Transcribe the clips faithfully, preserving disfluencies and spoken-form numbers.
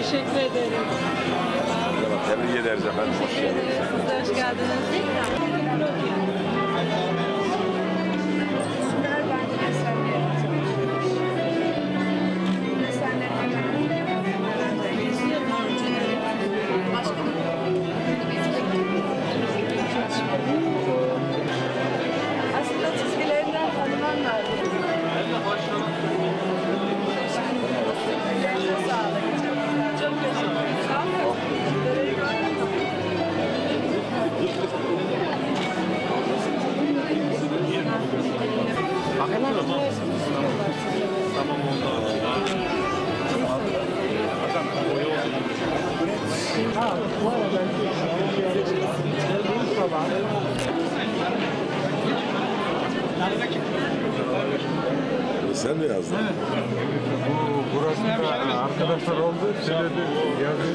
Teşekkür ederim. Tebrik ederiz efendim. Hoş geldiniz. Siz de hoş geldiniz. Aslında çizgilerinden tanıman lazım. Çok teşekkür Tamam oldu. Ha, bu arada Sen mi yazdın? Evet. Bu, burası da arkadaşlar oldu. Söyledi. Yazdı.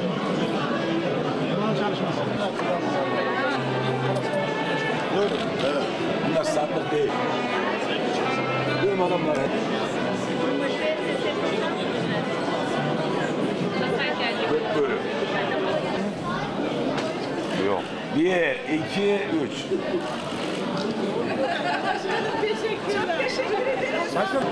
Evet. Bunlar satlık değil. Benim adamlar. Böyle. Yok. Bir, iki, üç. Çok teşekkür ederim.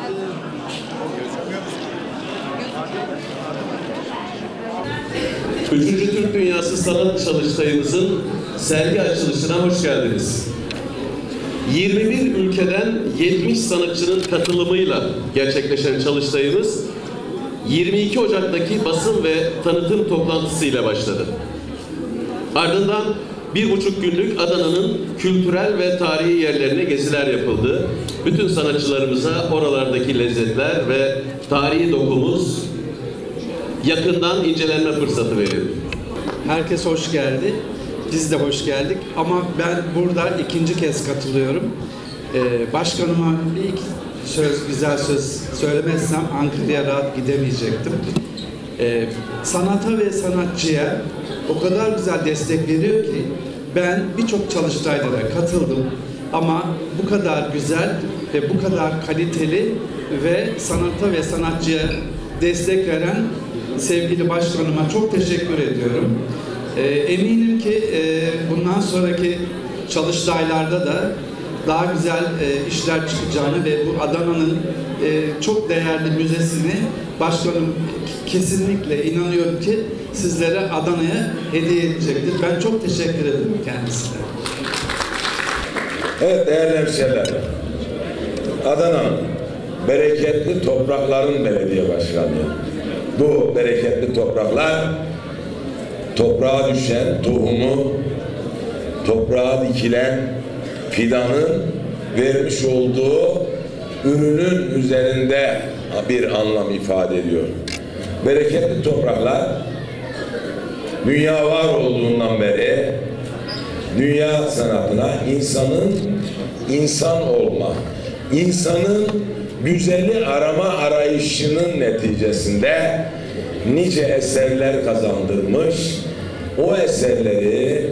Üçüncü Türk Dünyası Sanat Çalıştayımızın sergi açılışına hoş geldiniz. yirmi bir ülkeden yetmiş sanatçının katılımıyla gerçekleşen çalıştayımız yirmi iki Ocak'taki basın ve tanıtım toplantısıyla başladı. Ardından bir buçuk günlük Adana'nın kültürel ve tarihi yerlerine geziler yapıldı. Bütün sanatçılarımıza oralardaki lezzetler ve tarihi dokumuz yakından incelenme fırsatı veriyor. Herkes hoş geldi. Biz de hoş geldik. Ama ben burada ikinci kez katılıyorum. Ee, başkanıma bir iki söz, güzel söz söylemezsem Ankara'ya rahat gidemeyecektim. Ee, sanata ve sanatçıya o kadar güzel destek veriyor ki ben birçok çalıştaylara katıldım. Ama bu kadar güzel ve bu kadar kaliteli ve sanata ve sanatçıya destek veren sevgili başkanıma çok teşekkür ediyorum. Ee, eminim ki e, bundan sonraki çalıştaylarda da daha güzel e, işler çıkacağını ve bu Adana'nın e, çok değerli müzesini başkanım kesinlikle inanıyorum ki sizlere Adana'ya hediye edecektir. Ben çok teşekkür ederim kendisine. Evet değerli hemşehriler, Adana'nın bereketli toprakların belediye başkanlığı. Bu bereketli topraklar toprağa düşen tohumu, toprağa dikilen fidanın vermiş olduğu ürünün üzerinde bir anlam ifade ediyor. Bereketli topraklar dünya var olduğundan beri dünya sanatına insanın insan olma, insanın güzeli arama arayışının neticesinde nice eserler kazandırmış, o eserleri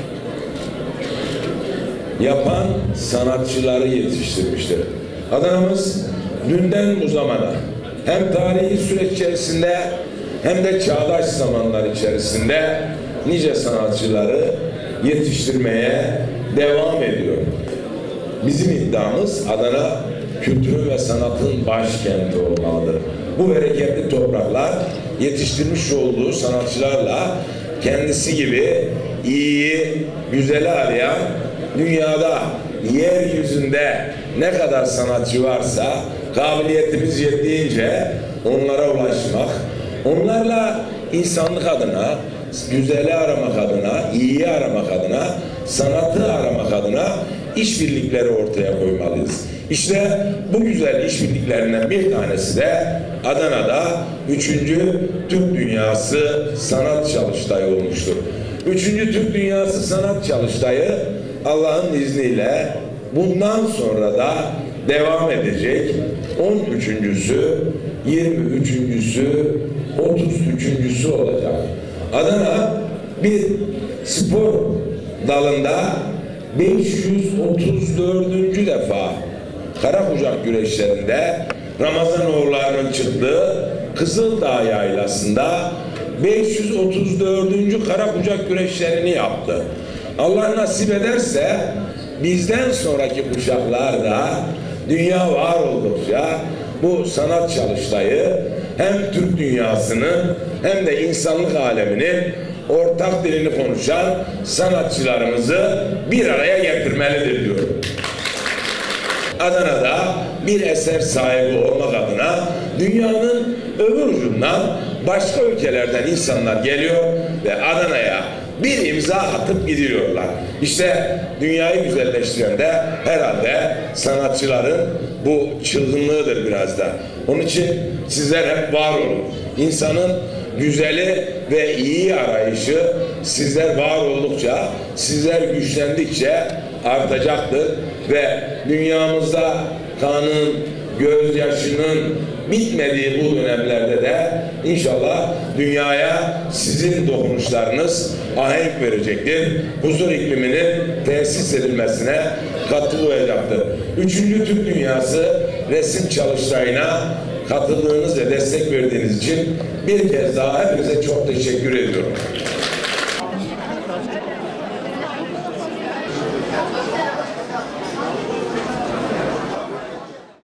yapan sanatçıları yetiştirmiştir. Adana'mız dünden bu zamana hem tarihi süreç içerisinde hem de çağdaş zamanlar içerisinde nice sanatçıları yetiştirmeye devam ediyor. Bizim iddiamız Adana kültürün ve sanatın başkenti olmalıdır. Bu bereketli topraklar yetiştirmiş olduğu sanatçılarla kendisi gibi iyiyi, güzeli arayan, dünyada yeryüzünde ne kadar sanatçı varsa kabiliyetimiz yettiğince onlara ulaşmak, onlarla insanlık adına, güzeli aramak adına, iyiyi aramak adına, sanatı aramak adına işbirlikleri ortaya koymalıyız. İşte bu güzel işbirliklerinden bir tanesi de Adana'da üçüncü Türk Dünyası Sanat Çalıştayı olmuştur. üçüncü Türk Dünyası Sanat Çalıştayı Allah'ın izniyle bundan sonra da devam edecek. on üçüncüsü, yirmi üçüncüsü, otuz üçüncüsü olacak. Adana bir spor dalında beş yüz otuz dördüncü defa Karakucak güreşlerinde Ramazanoğulları'nın çıktığı Kızıldağ Yaylası'nda beş yüz otuz dördüncü kara kucak güreşlerini yaptı. Allah nasip ederse bizden sonraki kuşaklar da dünya var oldukça bu sanat çalıştayı hem Türk dünyasının hem de insanlık aleminin ortak dilini konuşan sanatçılarımızı bir araya getirmelidir diyorum. Adana'da bir eser sahibi olmak adına dünyanın öbür ucundan başka ülkelerden insanlar geliyor ve Adana'ya bir imza atıp gidiyorlar. İşte dünyayı güzelleştiren de herhalde sanatçıların bu çılgınlığıdır biraz da. Onun için sizler hep var olun. İnsanın güzeli ve iyi arayışı sizler var oldukça, sizler güçlendikçe artacaktır ve dünyamızda kanın, gözyaşının bitmediği bu dönemlerde de inşallah dünyaya sizin dokunuşlarınız ahenk verecektir. Huzur ikliminin tesis edilmesine katılacaktır. Üçüncü Türk Dünyası resim çalıştayına katıldığınız ve destek verdiğiniz için bir kez daha hepinize çok teşekkür ediyorum.